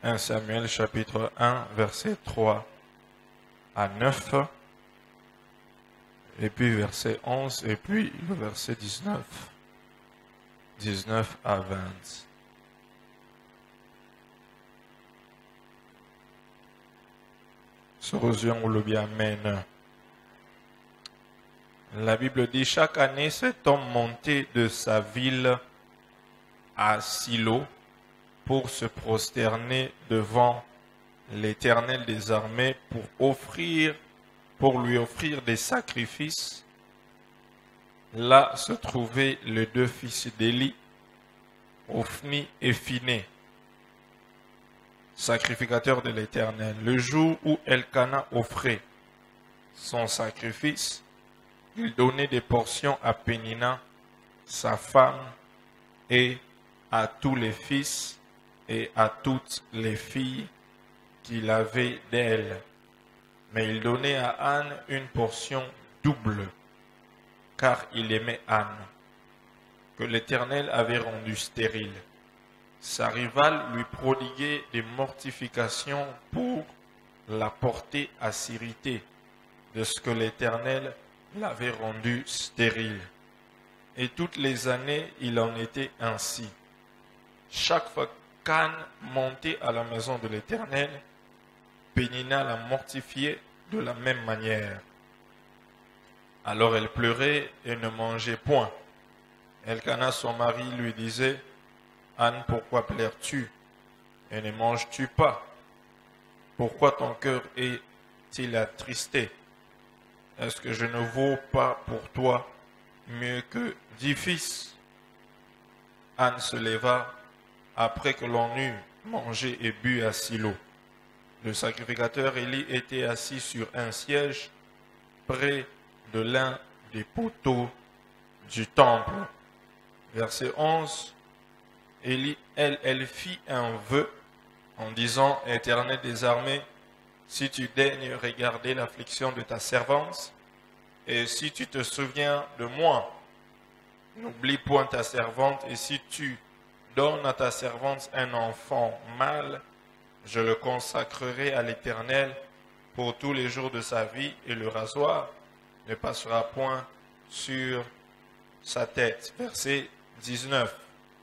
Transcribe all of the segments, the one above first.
1 Samuel chapitre 1, verset 3 à 9, et puis verset 11, et puis le verset 19 à 20. Sorosion le bien amen. La Bible dit, chaque année, cet homme montait de sa ville à Silo pour se prosterner devant l'Éternel des armées pour lui offrir des sacrifices. Là se trouvaient les deux fils d'Élie, Ophni et Phiné, sacrificateurs de l'Éternel. Le jour où Elkana offrait son sacrifice, il donnait des portions à Pénina, sa femme, et à tous les fils et à toutes les filles qu'il avait d'elle. Mais il donnait à Anne une portion double, car il aimait Anne, que l'Éternel avait rendue stérile. Sa rivale lui prodiguait des mortifications pour la porter à s'irriter de ce que l'Éternel l'avait rendue stérile. Et toutes les années, il en était ainsi. Chaque fois qu'Anne montait à la maison de l'Éternel, Pénina la mortifiait de la même manière. Alors elle pleurait et ne mangeait point. Elkana, son mari, lui disait, « Anne, pourquoi pleures-tu et ne manges-tu pas? Pourquoi ton cœur est-il attristé? Est-ce que je ne vaux pas pour toi mieux que 10 fils? » Anne se leva après que l'on eut mangé et bu à Silo. Le sacrificateur Élie était assis sur un siège près de l'un des poteaux du temple. Verset 11. Élie, elle fit un vœu en disant, « Éternel des armées, si tu daignes regarder l'affliction de ta servante, et si tu te souviens de moi, n'oublie point ta servante, et si tu donnes à ta servante un enfant mâle, je le consacrerai à l'Éternel pour tous les jours de sa vie, et le rasoir ne passera point sur sa tête. » Verset 19.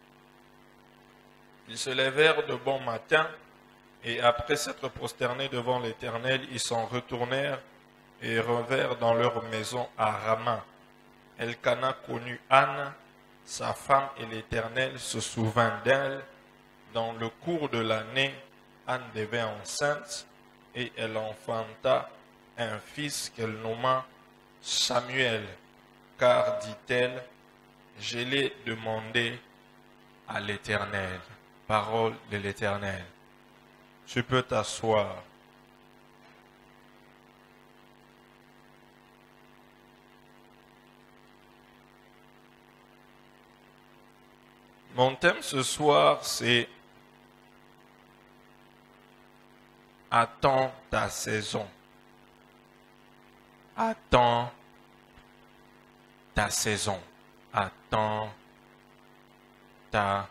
Ils se levèrent de bon matin, et après s'être prosternés devant l'Éternel, ils s'en retournèrent et revinrent dans leur maison à Rama. Elkana connut Anne, sa femme, et l'Éternel se souvint d'elle. Dans le cours de l'année, Anne devint enceinte, et elle enfanta un fils qu'elle nomma Samuel, car, dit-elle, je l'ai demandé à l'Éternel. Parole de l'Éternel. Tu peux t'asseoir. Mon thème ce soir, c'est « Attends ta saison ». Attends ta saison. Attends ta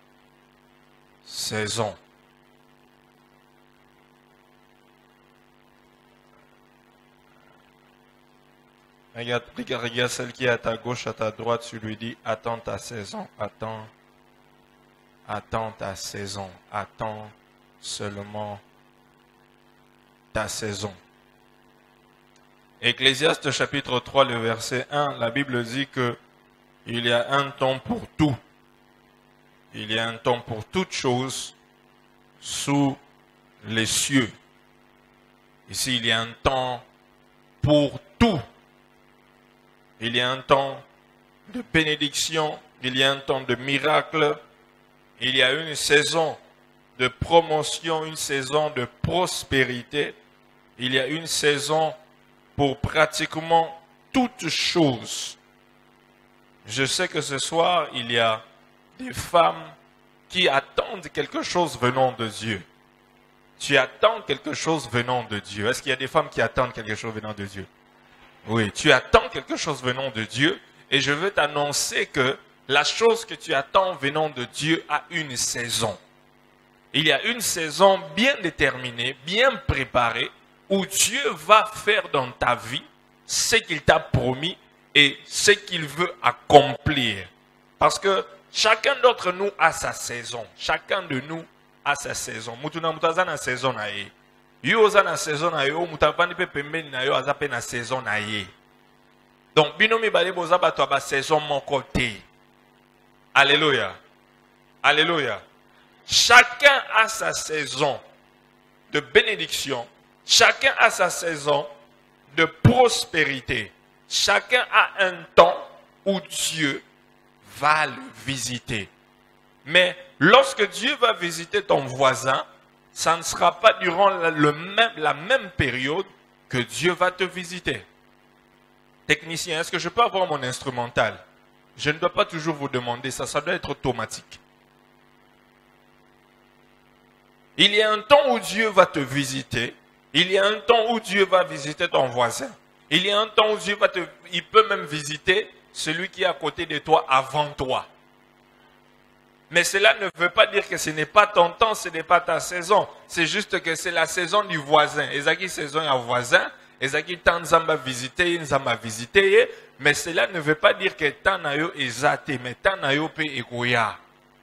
saison. Regarde celle qui est à ta gauche, à ta droite, tu lui dis, attends ta saison, attends ta saison, attends seulement ta saison. Ecclésiaste chapitre 3, le verset 1, la Bible dit que il y a un temps pour tout. Il y a un temps pour toutes choses sous les cieux. Ici, il y a un temps pour tout. Il y a un temps de bénédiction, il y a un temps de miracle, il y a une saison de promotion, une saison de prospérité, il y a une saison pour pratiquement toutes choses. Je sais que ce soir, il y a des femmes qui attendent quelque chose venant de Dieu. Tu attends quelque chose venant de Dieu. Est-ce qu'il y a des femmes qui attendent quelque chose venant de Dieu? Oui, tu attends quelque chose venant de Dieu et je veux t'annoncer que la chose que tu attends venant de Dieu a une saison. Il y a une saison bien déterminée, bien préparée, où Dieu va faire dans ta vie ce qu'il t'a promis et ce qu'il veut accomplir. Parce que chacun d'entre nous a sa saison. Chacun de nous a sa saison. Mutuna mutaza na saison na ye. Yo za na saison na yo, mutavani pe pembeni na yo azape na saison na ye. Donc binomi bale boza bato ba saison mon côté. Alléluia. Alléluia. Chacun a sa saison de bénédiction. Chacun a sa saison de prospérité. Chacun a un temps où Dieu va le visiter. Mais lorsque Dieu va visiter ton voisin, ça ne sera pas durant la même période que Dieu va te visiter. Technicien, est-ce que je peux avoir mon instrumental? Je ne dois pas toujours vous demander ça, ça doit être automatique. Il y a un temps où Dieu va te visiter. Il y a un temps où Dieu va visiter ton voisin. Il y a un temps où Dieu il peut même visiter celui qui est à côté de toi avant toi. Mais cela ne veut pas dire que ce n'est pas ton temps, ce n'est pas ta saison. C'est juste que c'est la saison du voisin. Ezaki saison à voisin, Ezaki tant zamba visiter, zamba visiter, mais cela ne veut pas dire que tant nayo ezate, mais tant nayo pe ekoya.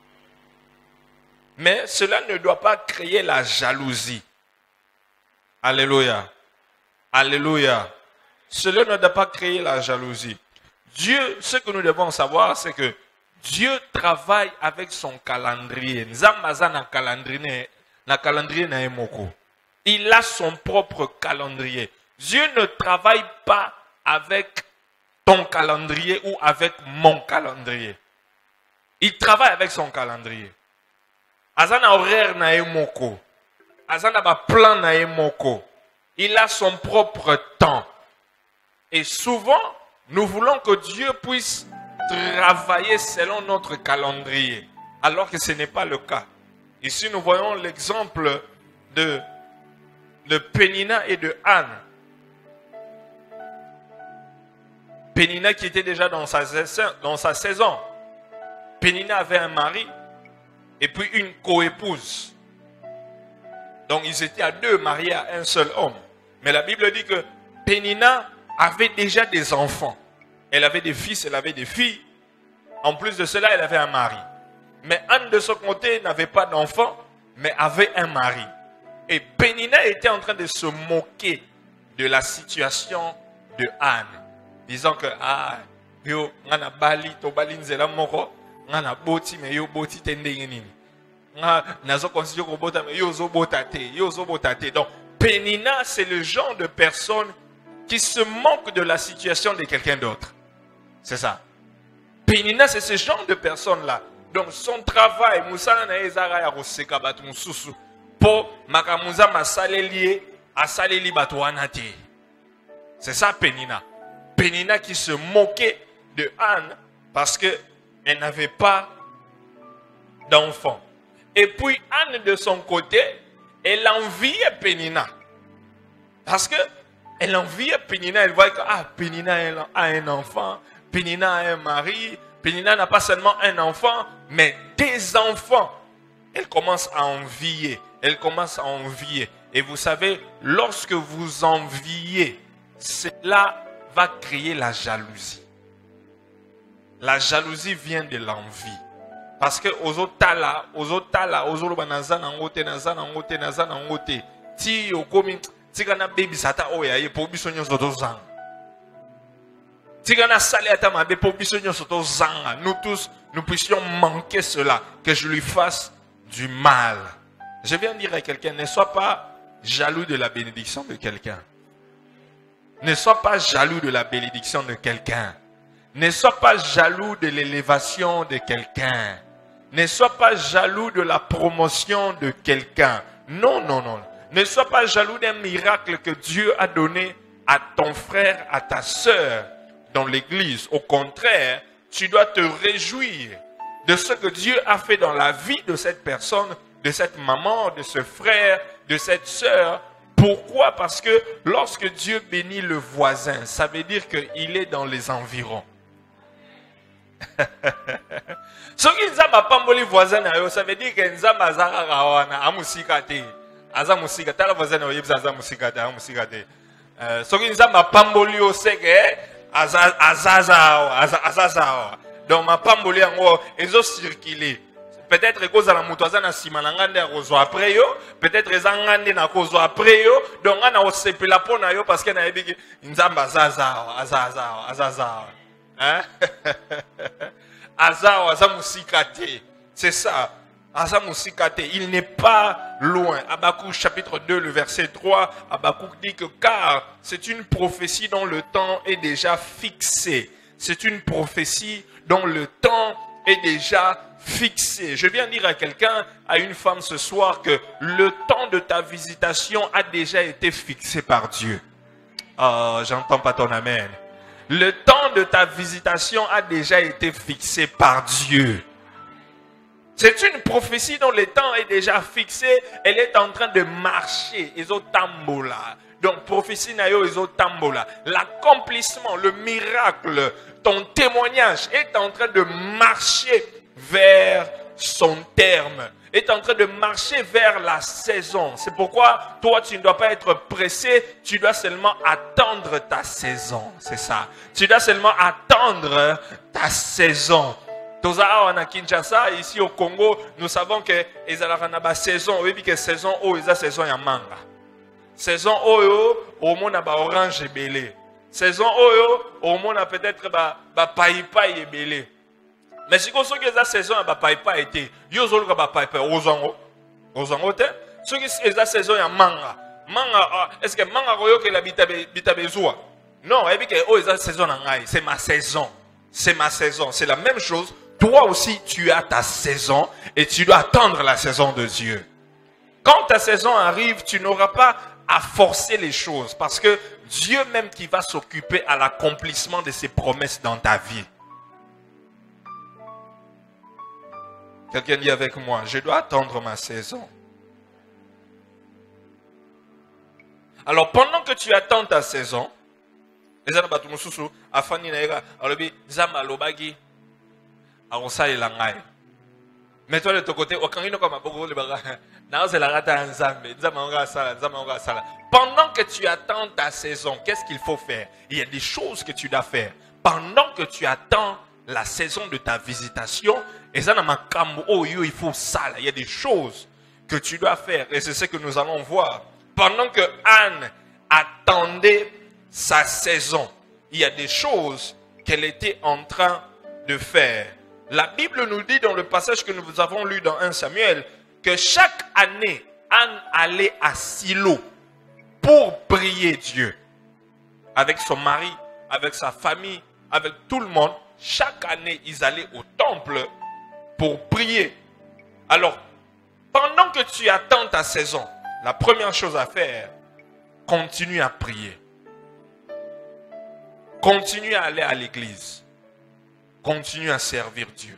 Mais cela ne doit pas créer la jalousie. Alléluia. Alléluia. Cela ne doit pas créer la jalousie. Dieu, ce que nous devons savoir, c'est que Dieu travaille avec son calendrier. Il a son propre calendrier. Dieu ne travaille pas avec ton calendrier ou avec mon calendrier. Il travaille avec son calendrier. Azana horaire na emoko. Azana ba plan na emoko. Il a son propre temps. Et souvent, nous voulons que Dieu puisse travailler selon notre calendrier, alors que ce n'est pas le cas. Ici, nous voyons l'exemple de Pénina et de Anne. Pénina qui était déjà dans sa saison. Pénina avait un mari et puis une coépouse. Donc ils étaient à deux, mariés à un seul homme. Mais la Bible dit que Pénina avait déjà des enfants. Elle avait des fils, elle avait des filles. En plus de cela, elle avait un mari. Mais Anne de son côté n'avait pas d'enfant, mais avait un mari. Et Pénina était en train de se moquer de la situation de Anne. Disant que, yo, ngana bali, to bali nzela moko, ngana boti, mais yo boti tende nini. Nazo considère ko bota, mais yo zo botate. Donc, Pénina, c'est le genre de personne qui se moque de la situation de quelqu'un d'autre. C'est ça. Pénina, c'est ce genre de personne-là. Donc, son travail, Moussa na ezara ya koseka batu mususu, po makamuza masaleli asaleli batu wanate. C'est ça, Pénina. Pénina qui se moquait de Anne parce qu'elle n'avait pas d'enfant. Et puis, Anne, de son côté, elle enviait Pénina. Parce que elle enviait Pénina, elle voyait que Pénina a un enfant, Pénina a un mari, Pénina n'a pas seulement un enfant, mais des enfants. Elle commence à envier, Et vous savez, lorsque vous enviez, cela va créer la jalousie. La jalousie vient de l'envie. Parce que aux autres ti yokomi tika baby sata oya ye po biso nyonso to zanga. Tika na sali ata mabe po biso nyonso to zanga. Nous tous, nous puissions manquer cela, que je lui fasse du mal. Je viens dire à quelqu'un, ne sois pas jaloux de la bénédiction de quelqu'un. Ne sois pas jaloux de la bénédiction de quelqu'un. Ne sois pas jaloux de l'élévation de quelqu'un. Ne sois pas jaloux de la promotion de quelqu'un. Non, non, non. Ne sois pas jaloux d'un miracle que Dieu a donné à ton frère, à ta sœur dans l'église. Au contraire, tu dois te réjouir de ce que Dieu a fait dans la vie de cette personne, de cette maman, de ce frère, de cette sœur. Pourquoi? Parce que lorsque Dieu bénit le voisin, ça veut dire qu'il est dans les environs. Soki nzamba pamboli voisin na yo, ça veut dire que nzamba azaka kawana, amusika te. Aza musika, tala voisin na yo, yebisa aza musika te, amusika te. Soki nzamba pamboli yo, seke, azaza. Donc ma pamboli yango, ezo circuler. Peut-être que za la mutoza na sima na ngande ya kozo après yo, peut-être eza ngande na kozo après yo, donc nga na osepela pona yo parce que na yebiki nzamba azaza. Hein? Aza musikate. C'est ça. Aza musikate. Il n'est pas loin. Habakkuk chapitre 2, le verset 3. Habakkuk dit que car c'est une prophétie dont le temps est déjà fixé. C'est une prophétie dont le temps est déjà fixé. Je viens dire à quelqu'un, à une femme ce soir, que le temps de ta visitation a déjà été fixé par Dieu. Oh, j'entends pas ton amen. Le temps de ta visitation a déjà été fixé par Dieu. C'est une prophétie dont le temps est déjà fixé. Elle est en train de marcher. Ezotambola. Donc, prophétie nayo ezotambola. L'accomplissement, le miracle, ton témoignage est en train de marcher vers son terme. Est en train de marcher vers la saison. C'est pourquoi toi, tu ne dois pas être pressé. Tu dois seulement attendre ta saison. C'est ça. Tu dois seulement attendre ta saison. Toza Kinshasa, ici au Congo, nous savons que les a saison. Oui, que saison où ils saison ya manga. Saison où au monde a orange et belé. Saison où au monde a peut-être païpa et belé. Mais si vous avez la saison à païpa été, vous avez la païpa aux te. Si vous avez la saison à manga, est-ce que manga royo que la bita besoin? Non, et puis que la saison c'est ma saison, c'est ma saison, c'est la même chose. Toi aussi, tu as ta saison et tu dois attendre la saison de Dieu. Quand ta saison arrive, tu n'auras pas à forcer les choses parce que Dieu même qui va s'occuper à l'accomplissement de ses promesses dans ta vie. Quelqu'un dit avec moi, je dois attendre ma saison. Alors pendant que tu attends ta saison, les gens battu mususu afani na ira alobi zama lobagi arosa elangai. Mais toi de ton côté okangino comme aboko le baga na c'est la rata nzambe nzama nga sala. Pendant que tu attends ta saison, qu'est-ce qu'il faut faire? Il y a des choses que tu dois faire. Pendant que tu attends la saison de ta visitation, et ça il faut ça. Il y a des choses que tu dois faire. Et c'est ce que nous allons voir. Pendant que Anne attendait sa saison, il y a des choses qu'elle était en train de faire. La Bible nous dit dans le passage que nous avons lu dans 1 Samuel que chaque année, Anne allait à Silo pour prier Dieu. Avec son mari, avec sa famille, avec tout le monde. Chaque année, ils allaient au temple pour prier. Alors, pendant que tu attends ta saison, la première chose à faire, continue à prier. Continue à aller à l'église. Continue à servir Dieu.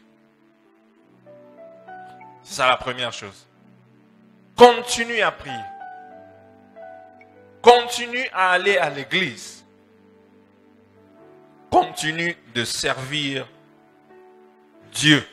C'est ça la première chose. Continue à prier. Continue à aller à l'église. Continue de servir Dieu.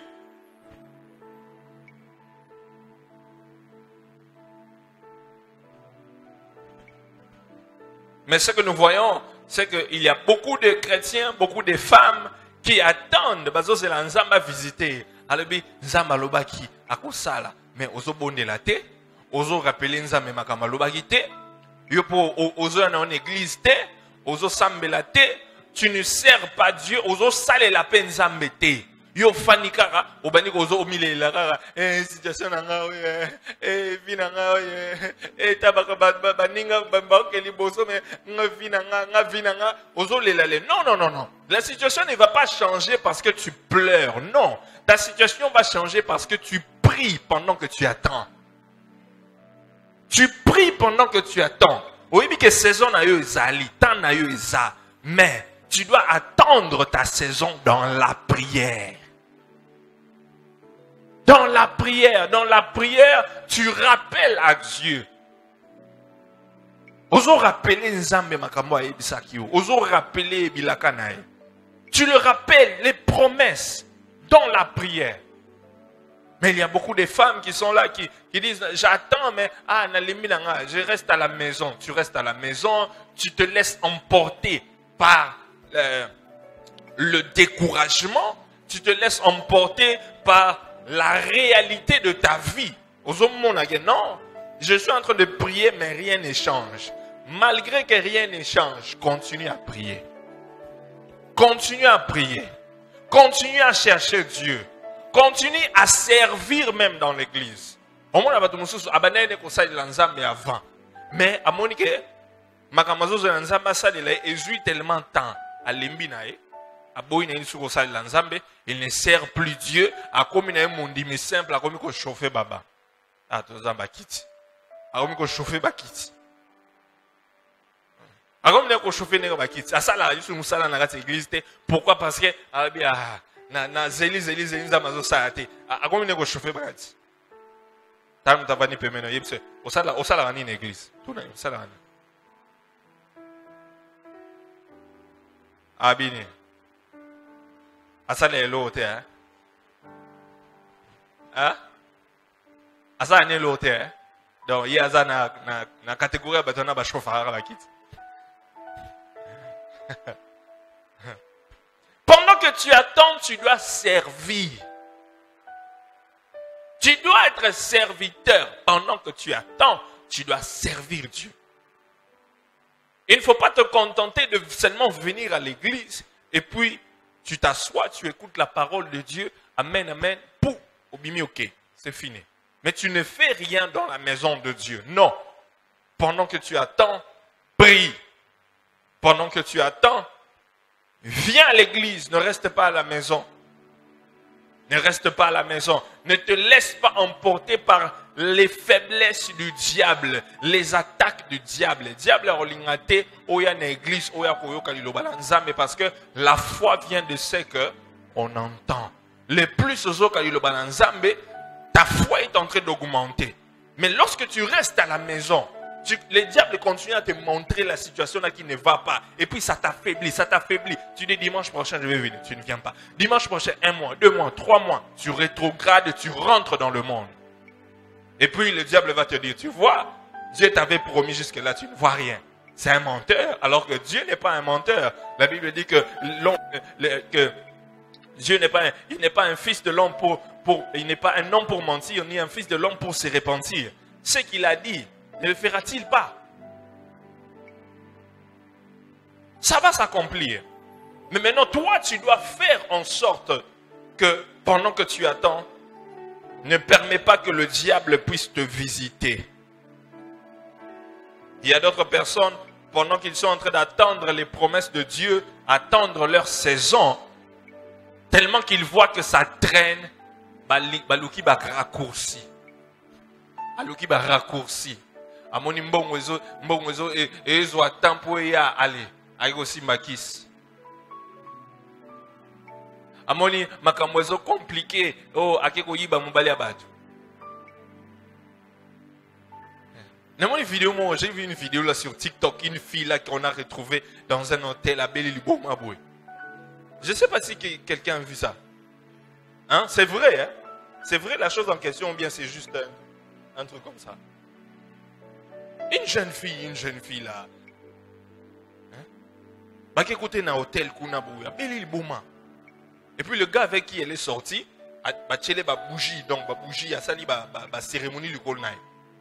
Mais ce que nous voyons, c'est qu'il y a beaucoup de chrétiens, beaucoup de femmes qui attendent. Bazo c'est la nzamba visiter. Alobi nzamba lobaki akosala. Mais ozo bonde la te, ozo rappeler nzamba makama lobaki te. Yo po ozo na en église te, ozo sambela te. Tu ne sers pas Dieu, ozo sale la peine nzambe te. Yo fanikara, obani ozo omile la kara. Situation nanga oye, vi nanga oye, tabaka baninga bambao keli boso me nga vi nanga ozo lelale. Non. La situation ne va pas changer parce que tu pleures. Non, ta situation va changer parce que tu pries pendant que tu attends. Tu pries pendant que tu attends. Oui, mais que saison na yo ezali, temps na yo eza, mais tu dois attendre ta saison dans la prière. Dans la prière, tu rappelles à Dieu. Oso rappeler nzambe makambo ebisaki yo. Oso rappeler bilakanae. Tu le rappelles les promesses dans la prière. Mais il y a beaucoup de femmes qui sont là, qui disent, j'attends, mais je reste à la maison. Tu restes à la maison, tu te laisses emporter par le découragement, tu te laisses emporter par la réalité de ta vie. Non, je suis en train de prier, mais rien ne change. Malgré que rien ne change, continue à prier. Continue à prier. Continue à chercher Dieu. Continue à servir même dans l'église. Au moins, avant. Mais, à mon avis, makamazozo ya nzambe asalela ezui tellement temps à limbinae a boyina isuko salela nzambe, il ne sert plus Dieu, a komi na mondimi simple, a komi ko chauffer baba. Ah, to nzamba kiti. A komi ko chauffer bakiti. A komi na ko chauffer ne bakiti. Asala yusu musala na kati église te. Pourquoi? Parce que na zeli nzamba zo saate. A komi na ko chauffer bakiti. Tam tabani pemeno yebse. Osala wani na église. Tout na osala wani. Abini. Asala elote hein? Hein? Asala ne elote hein? Donc il y a ça na catégorie batona ba chauffeur ba kit. Pendant que tu attends, tu dois servir. Tu dois être serviteur. Pendant que tu attends, tu dois servir Dieu. Il ne faut pas te contenter de seulement venir à l'église et puis tu t'assois, tu écoutes la parole de Dieu. Amen, amen. Pou, obimi, ok, c'est fini. Mais tu ne fais rien dans la maison de Dieu. Non. Pendant que tu attends, prie. Pendant que tu attends, viens à l'église. Ne reste pas à la maison. Ne reste pas à la maison. Ne te laisse pas emporter par les faiblesses du diable, les attaques du diable. Le diable a relingate oya na église oya koyoka liloba na nzambe parce que la foi vient de ce que on entend. Le plus ozoka liloba na nzambe, ta foi est en train d'augmenter. Mais lorsque tu restes à la maison, le diable continue à te montrer la situation là qui ne va pas. Et puis ça t'affaiblit, ça t'affaiblit. Tu dis dimanche prochain je vais venir, tu ne viens pas. Dimanche prochain, 1 mois, 2 mois, 3 mois, tu rétrogrades, tu rentres dans le monde. Et puis le diable va te dire, tu vois, Dieu t'avait promis jusque-là, tu ne vois rien. C'est un menteur, alors que Dieu n'est pas un menteur. La Bible dit que Dieu n'est pas un fils de l'homme il n'est pas un homme pour mentir, ni un fils de l'homme pour se repentir. Ce qu'il a dit, ne le fera-t-il pas? Ça va s'accomplir. Mais maintenant, toi, tu dois faire en sorte que pendant que tu attends, ne permets pas que le diable puisse te visiter. Il y a d'autres personnes, pendant qu'ils sont en train d'attendre les promesses de Dieu, attendre leur saison, tellement qu'ils voient que ça traîne, balouki ba raccourci. Balouki ba raccourci. Amoni mbongwezo ezo atampo ya ale aiko simbakis. Amoni makamwezo compliqué akeko yiba mobali abatu. J'ai vu une vidéo là sur TikTok, une fille là qu'on a retrouvée dans un hôtel à Beli-Libomaboué. Je ne sais pas si quelqu'un a vu ça. Hein? C'est vrai, hein? C'est vrai la chose en question ou bien c'est juste un truc comme ça. Une jeune fille là. Bah qui écoutait dans hôtel Kunabouya, Beli-Liboma. Et puis le gars avec qui elle est sortie, bah tchelé ba bougie, donc ba bougie a sali ba cérémonie du Golnaï.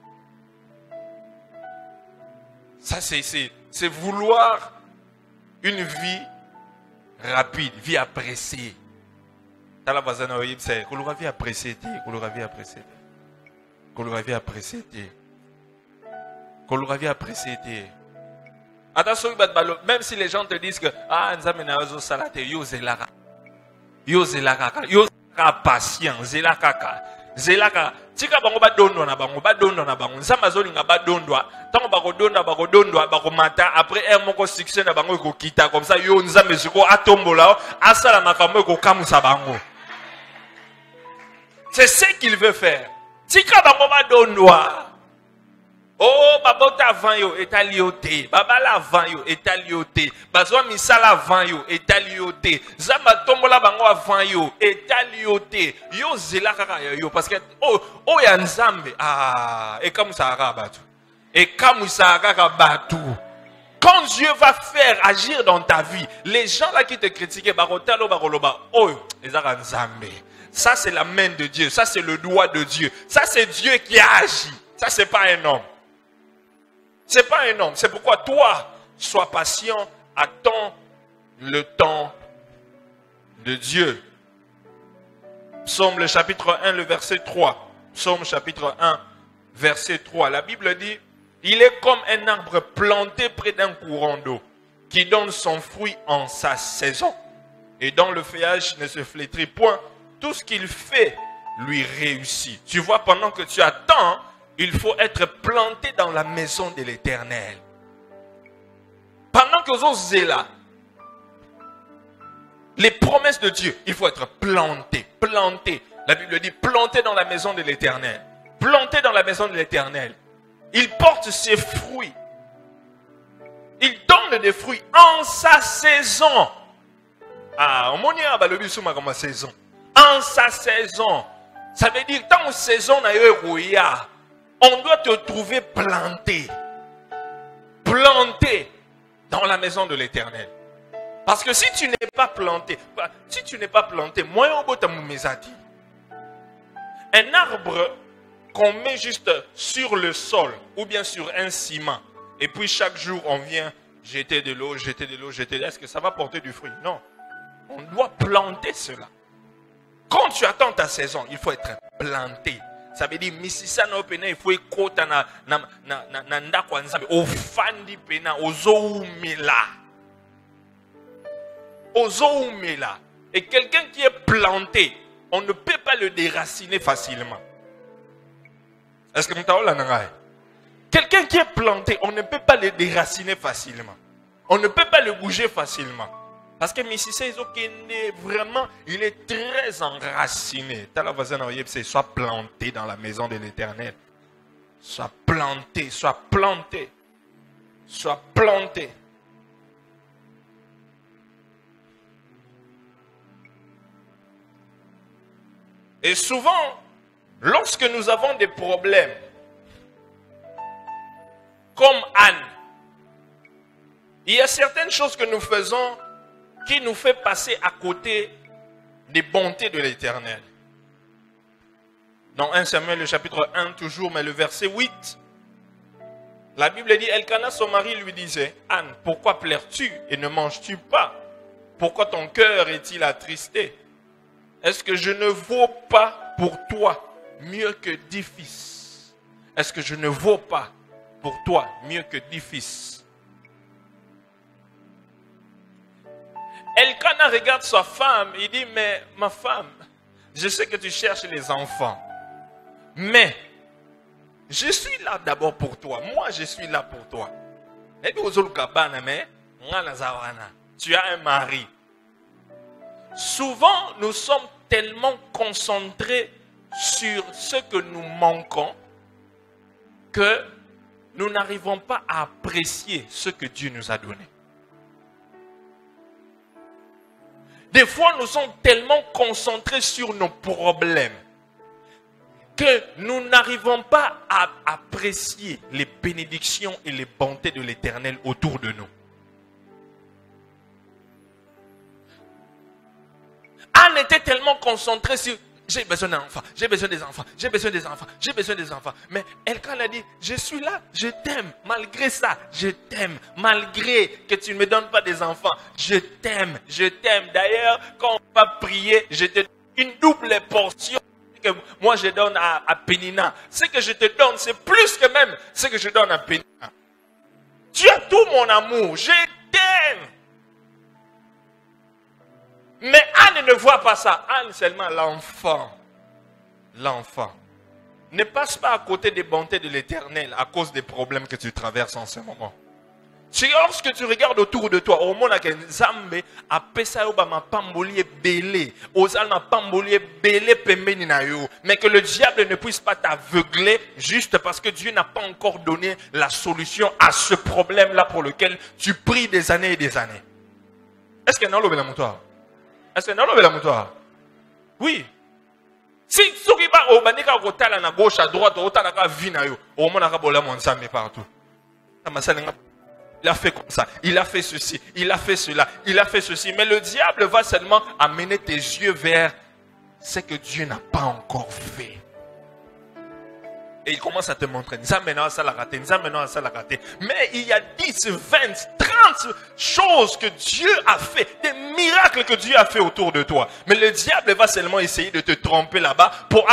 Ça c'est vouloir une vie rapide, vie appréciée. T'as la bazana oye c'est que l'aura vie appréciée, que l'aura vie appréciée. Que l'aura vie appréciée. Que l'aura vie appréciée. Attention, même si les gens te disent que nzambe na zo salate yo zelaka. Yo zelaka, yo patient, zelaka. Zelaka, tika bango badondo na bango, nzambe azolinga badondwa, tango bakodondwa, bakomata, après un moko succès na bango ekokita, comme ça yo nzambe siko atombola, asala makambo ekokamusa bango. C'est ce qu'il veut faire. Tika bango badondwa. Oh, babota avant yo, etaliote. Babala avant yo, etaliote. Bazwa misala avant yo, etaliote. Zamba tombola bango avant yo, etaliote. Yo zela kaka yo, parce que, oh ya nzambe. Ah, et comme ça batu. Et comme ça batu. Quand Dieu va faire agir dans ta vie, les gens là qui te critiquent, barotalo baroloba, oh, les nzambe. Ça c'est la main de Dieu, ça c'est le doigt de Dieu. Ça c'est Dieu qui a agi. Ça c'est pas un homme. C'est pas un homme. C'est pourquoi toi, sois patient, attends le temps de Dieu. Psaume le chapitre 1, le verset 3. Psaume chapitre 1, verset 3. La Bible dit, il est comme un arbre planté près d'un courant d'eau, qui donne son fruit en sa saison. Et dont le feuillage ne se flétrit point. Tout ce qu'il fait lui réussit. Tu vois, pendant que tu attends, il faut être planté dans la maison de l'Éternel. Pendant que vous êtes là, les promesses de Dieu, il faut être planté, planté. La Bible dit planté dans la maison de l'Éternel. Planté dans la maison de l'Éternel. Il porte ses fruits. Il donne des fruits en sa saison. Ah, on y a comme saison. En sa saison. Ça veut dire tant que saison n'a eu on doit te trouver planté. Planté dans la maison de l'Éternel. Parce que si tu n'es pas planté, moi au un arbre qu'on met juste sur le sol ou bien sur un ciment et puis chaque jour on vient jeter de l'eau, jeter de l'eau, jeter de l'eau, est-ce que ça va porter du fruit? Non. On doit planter cela. Quand tu attends ta saison, il faut être planté. Ça veut dire, misisa no pena, il faut écouter na ndako nzambe, ofandi pena, ozoumela. Ozoumela. Et quelqu'un qui est planté, on ne peut pas le déraciner facilement. Est-ce que nous t'avons la quelqu'un qui est planté, on ne peut pas le déraciner facilement. On ne peut pas le bouger facilement. Parce que Misisa vraiment, il est très enraciné. Sois planté dans la maison de l'Éternel. Sois planté, sois planté. Sois planté. Et souvent, lorsque nous avons des problèmes, comme Anne, il y a certaines choses que nous faisons qui nous fait passer à côté des bontés de l'Éternel. Dans 1 Samuel, le chapitre 1, toujours, mais le verset 8, la Bible dit, Elkana, son mari, lui disait, Anne, pourquoi pleures-tu et ne manges-tu pas? Pourquoi ton cœur est-il attristé? Est-ce que je ne vaux pas pour toi mieux que 10 fils? Est-ce que je ne vaux pas pour toi mieux que 10 fils? Elkana regarde sa femme, il dit, mais ma femme, je sais que tu cherches les enfants, mais je suis là d'abord pour toi. Moi, je suis là pour toi. Tu as un mari. Souvent, nous sommes tellement concentrés sur ce que nous manquons que nous n'arrivons pas à apprécier ce que Dieu nous a donné. Des fois, nous sommes tellement concentrés sur nos problèmes que nous n'arrivons pas à apprécier les bénédictions et les bontés de l'Éternel autour de nous. Anne était tellement concentrée sur j'ai besoin d'enfants, j'ai besoin des enfants, j'ai besoin des enfants, j'ai besoin des enfants. Mais Elkan a dit, je suis là, je t'aime. Malgré ça, je t'aime. Malgré que tu ne me donnes pas des enfants, je t'aime, je t'aime. D'ailleurs, quand on va prier, je te donne une double portion que moi je donne à Pénina. Ce que je te donne, c'est plus que même ce que je donne à Pénina. Tu as tout mon amour, je t'aime. Mais Anne ne voit pas ça. Anne seulement l'enfant. L'enfant. Ne passe pas à côté des bontés de l'Éternel à cause des problèmes que tu traverses en ce moment. Lorsque tu regardes autour de toi, au monde Nzambe apesa yo ba mapamboli belé, ozal mapamboli belé pembeni na yo, mais que le diable ne puisse pas t'aveugler juste parce que Dieu n'a pas encore donné la solution à ce problème-là pour lequel tu pries des années et des années. Est-ce que non le moutoir? Est-ce que non le moutoir? Oui. Si tu vas au bandika kotala na gauche à droite, otala ka vina yo, au monde akabola mon Nzambe partout. Il a fait comme ça, il a fait ceci, il a fait cela, il a fait ceci. Mais le diable va seulement amener tes yeux vers ce que Dieu n'a pas encore fait. Et il commence à te montrer, mais il y a 10, 20, 30 choses que Dieu a fait, des miracles que Dieu a fait autour de toi. Mais le diable va seulement essayer de te tromper là-bas pour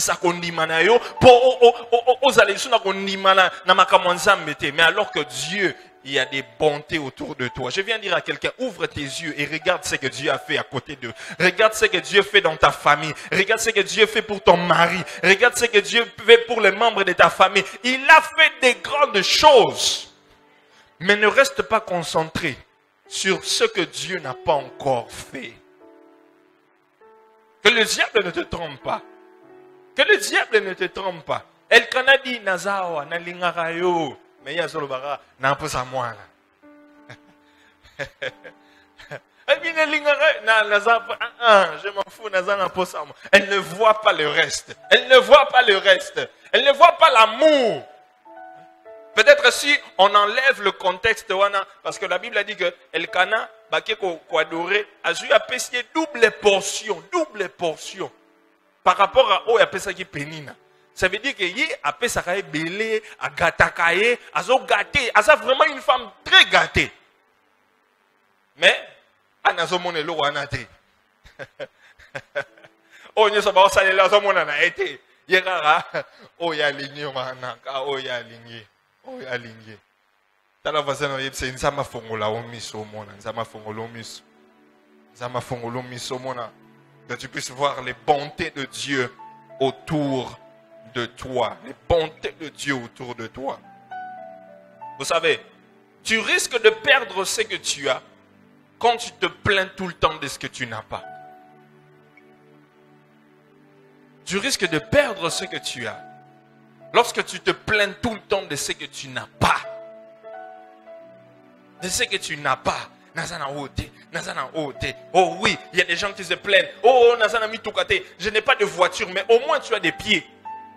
mais alors que Dieu, il y a des bontés autour de toi. Je viens dire à quelqu'un, ouvre tes yeux et regarde ce que Dieu a fait à côté d'eux. Regarde ce que Dieu fait dans ta famille. Regarde ce que Dieu fait pour ton mari. Regarde ce que Dieu fait pour les membres de ta famille. Il a fait des grandes choses. Mais ne reste pas concentré sur ce que Dieu n'a pas encore fait. Que le diable ne te trompe pas. Que le diable ne te trompe pas. El Kanadi Nazawa Nalingarayo. Mais il y a solo bara n'a pas ça moi là. Je m'en fous, elle ne voit pas le reste. Elle ne voit pas le reste. Elle ne voit pas l'amour. Peut-être si on enlève le contexte, parce que la Bible a dit que Elkana, ko adoré, a eu à payer double portion par rapport à eux, à qui pénina. Ça veut dire que yi a pesaka belé, a gatakaye, a zo gâté, a ça vraiment une femme très gâtée. Mais anazo monelo wanate. Oh nye soba osalela zo monana été. Yegara o ya lingi manaka o ya lingi. O ya lingi. Tala vazano yebse nzama fongola o miso mona, nzama fongola o miso. Nzama fongola o miso mona. Que tu puisses voir les bontés de Dieu autour de toi, les bontés de Dieu autour de toi. Vous savez, tu risques de perdre ce que tu as quand tu te plains tout le temps de ce que tu n'as pas. Tu risques de perdre ce que tu as lorsque tu te plains tout le temps de ce que tu n'as pas. De ce que tu n'as pas. Oh oui, il y a des gens qui se plaignent. Oh, je n'ai pas de voiture, mais au moins tu as des pieds.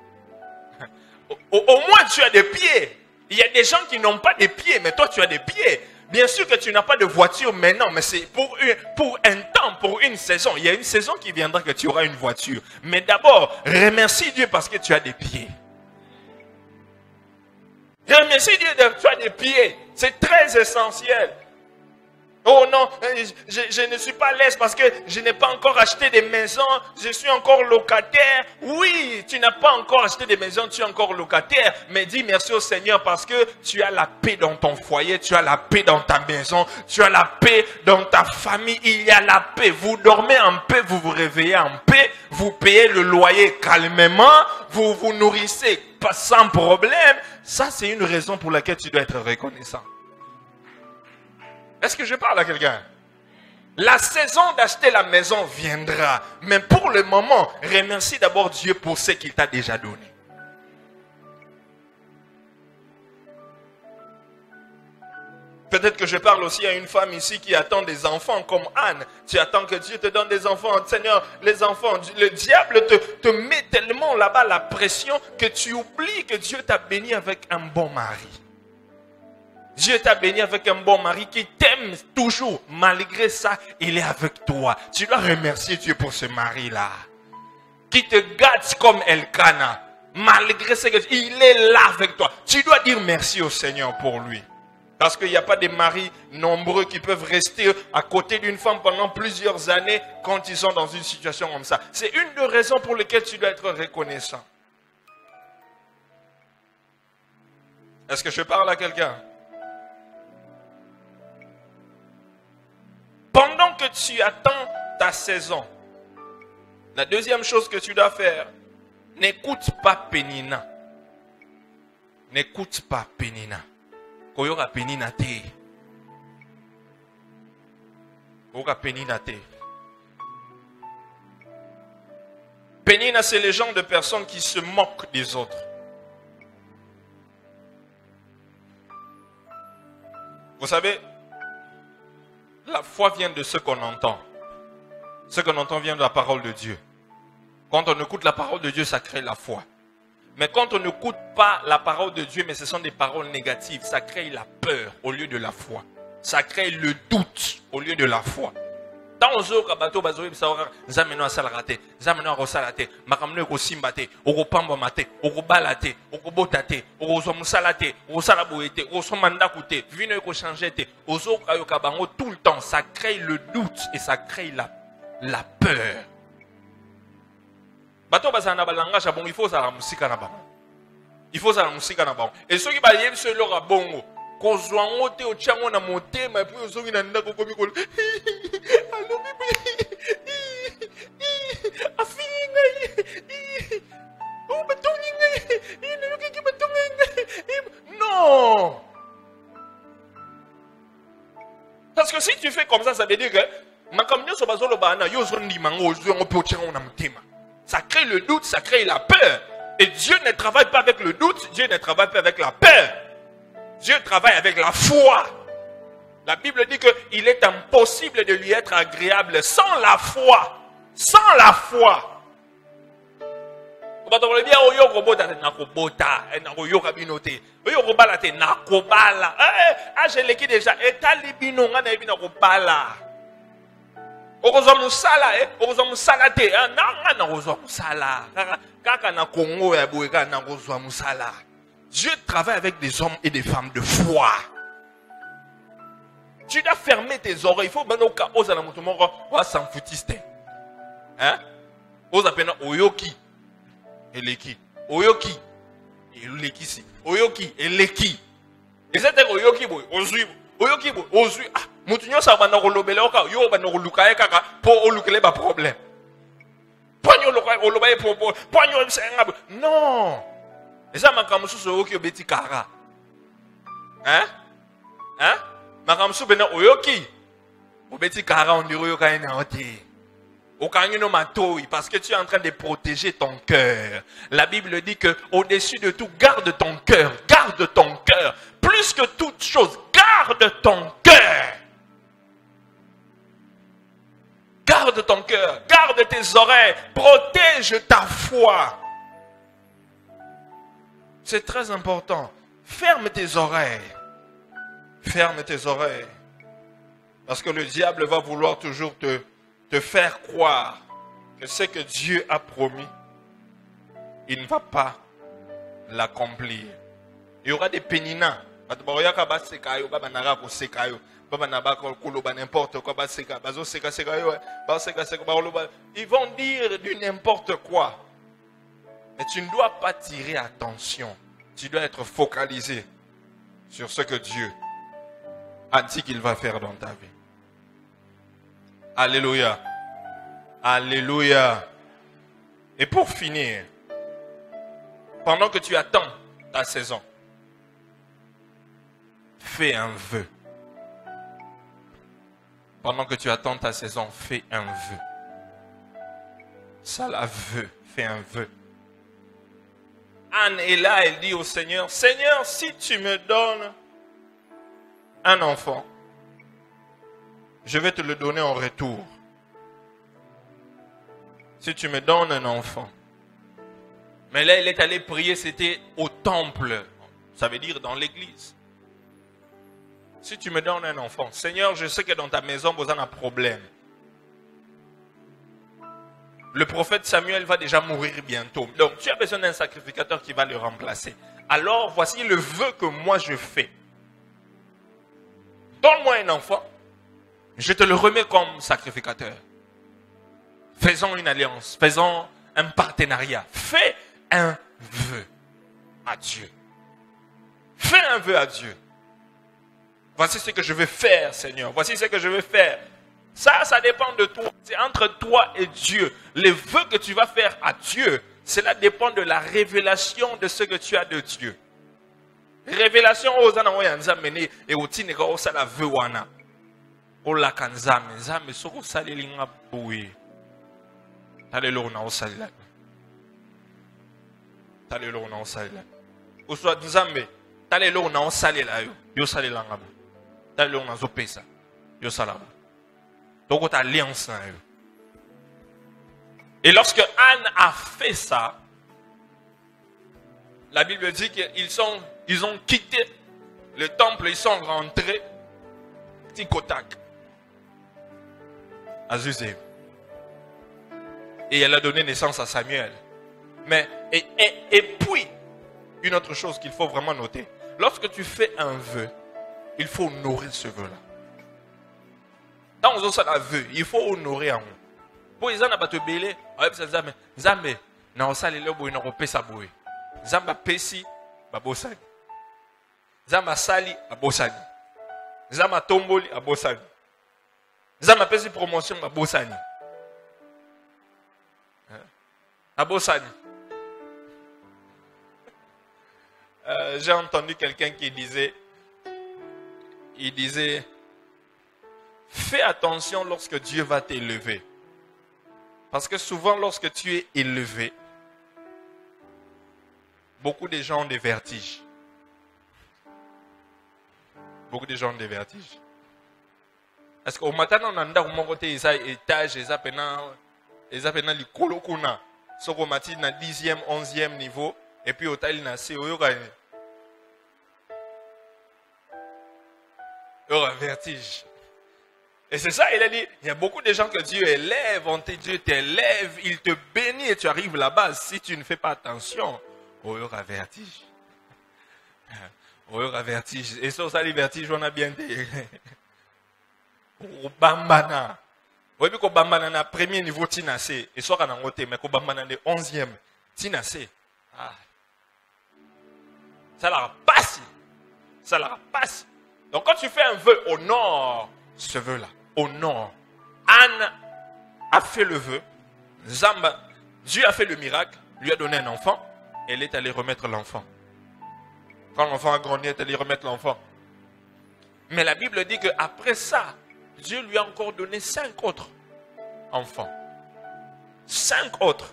Au moins tu as des pieds. Il y a des gens qui n'ont pas de pieds, mais toi tu as des pieds. Bien sûr que tu n'as pas de voiture maintenant, mais c'est pour un temps, pour une saison. Il y a une saison qui viendra que tu auras une voiture. Mais d'abord, remercie Dieu parce que tu as des pieds. Remercie Dieu que tu as des pieds. C'est très essentiel. Oh non, je ne suis pas à l'aise parce que je n'ai pas encore acheté des maisons, je suis encore locataire. Oui, tu n'as pas encore acheté des maisons, tu es encore locataire. Mais dis merci au Seigneur parce que tu as la paix dans ton foyer, tu as la paix dans ta maison, tu as la paix dans ta famille. Il y a la paix. Vous dormez en paix, vous vous réveillez en paix, vous payez le loyer calmement, vous vous nourrissez pas sans problème. Ça, c'est une raison pour laquelle tu dois être reconnaissant. Est-ce que je parle à quelqu'un? La saison d'acheter la maison viendra. Mais pour le moment, remercie d'abord Dieu pour ce qu'il t'a déjà donné. Peut-être que je parle aussi à une femme ici qui attend des enfants comme Anne. Tu attends que Dieu te donne des enfants. Seigneur, les enfants, le diable te met tellement là-bas la pression que tu oublies que Dieu t'a béni avec un bon mari. Dieu t'a béni avec un bon mari qui t'aime toujours. Malgré ça, il est avec toi. Tu dois remercier Dieu pour ce mari-là. Qui te gâte comme Elkana. Malgré ce que il est là avec toi. Tu dois dire merci au Seigneur pour lui. Parce qu'il n'y a pas de maris nombreux qui peuvent rester à côté d'une femme pendant plusieurs années quand ils sont dans une situation comme ça. C'est une des raisons pour lesquelles tu dois être reconnaissant. Est-ce que je parle à quelqu'un? Pendant que tu attends ta saison, la deuxième chose que tu dois faire, n'écoute pas Pénina. N'écoute pas Pénina. koyoka penina te. Koyoka penina te. Penina, c'est les gens de personnes qui se moquent des autres. Vous savez, la foi vient de ce qu'on entend. Ce qu'on entend vient de la parole de Dieu. Quand on écoute la parole de Dieu, ça crée la foi. Mais quand on n'écoute pas la parole de Dieu, mais ce sont des paroles négatives, ça crée la peur au lieu de la foi. Ça crée le doute au lieu de la foi. Tant on zo kabato bazoe bisaora zameno asalarate zameno arosalate makamno ekosimbate okopamba mate okobalate okobotate okosomusalate okosalaboete okosomandakute vino ekochangete ozo kayoka bango tout le temps. Ça crée le doute et ça crée la peur. Bato bazana balanga chabon, il faut ça la musika na bango. Il faut ça la musika na bango. Et ceux qui ba yeb se lora bongo kozwango te ochango na motema puis ozongi na ndako komi ko alo bibi afinga o batonga ine loki batonga non. Parce que si tu fais comme ça veut dire que makamnyo so bazolo bana yo zo ndimango ozongo pe ochango na motema. Ça crée le doute, ça crée la peur. Et Dieu ne travaille pas avec le doute, Dieu ne travaille pas avec la peur. Dieu travaille avec la foi. La Bible dit qu'il est impossible de lui être agréable sans la foi. Sans la foi. Dieu travaille avec des hommes et des femmes de foi. Tu dois fermer tes oreilles. Il faut que tu oses la motomoro ou s'en foutiste. Hein? Ose appeler Oyoki. Eleki. Oyoki. Eleki si. Oyoki. Eleki. Et c'est Oyoki boy. Ozui. Oyoki boy. Ozui. Ah. Moutinho sa bana rolobele oka. Yo bana rolukaye kaka. Pour olukele ba problème. Poigno olobaye pour. Poigno msengabo. Non. Et ça, makamusu so oki obeti kara. Hein? Hein? Makamusu bena oyoki. Obeti kara on dirait yoka ene oti. Okangino matoi parce que tu es en train de protéger ton cœur. La Bible dit que au-dessus de tout, garde ton cœur. Garde ton cœur. Plus que toute chose, garde ton cœur. Garde ton cœur. Garde tes oreilles. Protège ta foi. C'est très important. Ferme tes oreilles. Ferme tes oreilles. Parce que le diable va vouloir toujours te faire croire que ce que Dieu a promis, il ne va pas l'accomplir. Il y aura des péninins. Ils vont dire du n'importe quoi. Mais tu ne dois pas tirer attention. Tu dois être focalisé sur ce que Dieu a dit qu'il va faire dans ta vie. Alléluia. Alléluia. Et pour finir, pendant que tu attends ta saison, fais un vœu. Pendant que tu attends ta saison, fais un vœu. Ça la veut, fais un vœu. Anne est là, elle dit au Seigneur, Seigneur, si tu me donnes un enfant, je vais te le donner en retour. Si tu me donnes un enfant. Mais là, elle est allée prier, c'était au temple. Ça veut dire dans l'église. Si tu me donnes un enfant, Seigneur, je sais que dans ta maison, vous avez un problème. Le prophète Samuel va déjà mourir bientôt. Donc, tu as besoin d'un sacrificateur qui va le remplacer. Alors, voici le vœu que moi je fais. Donne-moi un enfant. Je te le remets comme sacrificateur. Faisons une alliance. Faisons un partenariat. Fais un vœu à Dieu. Fais un vœu à Dieu. Voici ce que je vais faire, Seigneur. Voici ce que je vais faire. Ça dépend de toi. C'est entre toi et Dieu. Les vœux que tu vas faire à Dieu, cela dépend de la révélation de ce que tu as de Dieu. Révélation aux ana oya nzambe ne e otine ka osala vœu wana. Ola kanzambe nzambe soko salelinga boye. Talelo na osalila. Talelo na osalila. Oswa nzambe talelo na osalela yo. Yo salela ngabo. Talelo na zopesa. Yo salabo. Donc ta alliance na yo. Et lorsque Anne a fait ça, la Bible dit qu'ils ont quitté le temple, ils sont rentrés, tic-au-tac, à Zuzé. Et elle a donné naissance à Samuel. Mais, et puis, une autre chose qu'il faut vraiment noter, lorsque tu fais un vœu, il faut honorer ce vœu-là. Dans on fait un vœu, il faut honorer en haut. Pour les gens qui ont belé, Zambe, na osali le boy na kopesa boy. Zamba pesi babosani. Zamba sali abosani. Zamba tomboli abosani. Zamba pesi promotion abosani. Abosani. J'ai entendu quelqu'un qui disait, fais attention lorsque Dieu va t'élever. Parce que souvent, lorsque tu es élevé, beaucoup de gens ont des vertiges. Beaucoup de gens ont des vertiges. Est-ce qu'au matin, on a un étage, ils appellent les kolokuna. Ce qu'on m'a dit, na 10e, 11e niveau, et puis au taille, na c'est au vertige. Et c'est ça, il a dit, il y a beaucoup de gens que Dieu élève, Dieu t'élève, il te bénit et tu arrives là-bas. Si tu ne fais pas attention, il y aura vertige. Il y aura vertige. Et sur ça, les vertiges, on a bien dit. Au Bambana. Vous voyez qu'au Bambana, na premier niveau, tinasé. Et soit on a noté, mais qu'au Bambana, le 11e, tinasé. Ça la passe. Ça la passe. Donc quand tu fais un vœu au nord, ce vœu-là, au nord, Anne a fait le vœu, Zamba, Dieu a fait le miracle, lui a donné un enfant, elle est allée remettre l'enfant. Quand l'enfant a grandi, elle est allée remettre l'enfant. Mais la Bible dit qu'après ça, Dieu lui a encore donné 5 autres enfants. 5 autres.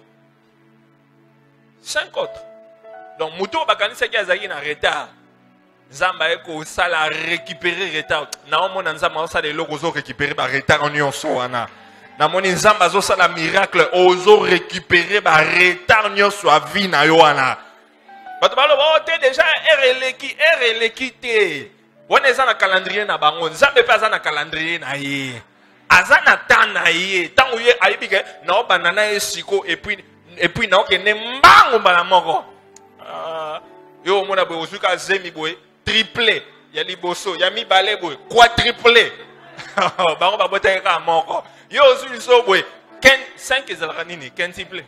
5 autres. Donc, Moutou Bakani Seki Azaki na retard. Zamba eko sala récupérer retard. Na omona nzamba osala eloko zo récupérer ba retard en nyonso wana. Na moni nzamba zo sala miracle ozo récupérer ba retard nyonso a vie na yo wana. Bato balo ba ote déjà RLeki te. Wona eza na calendrier na bango. Nzambe pe aza na calendrier na ye. Aza na temps na ye. Tango ye ayibi ke na obanana esiko et puis na okene mbango bala moko. Yo mona boy ozuka zemi boy triplé ya liboso ya mibale boy quadruplé bango ba bota ka moko yo ozu so boy 5 ezalaka nini quintuplé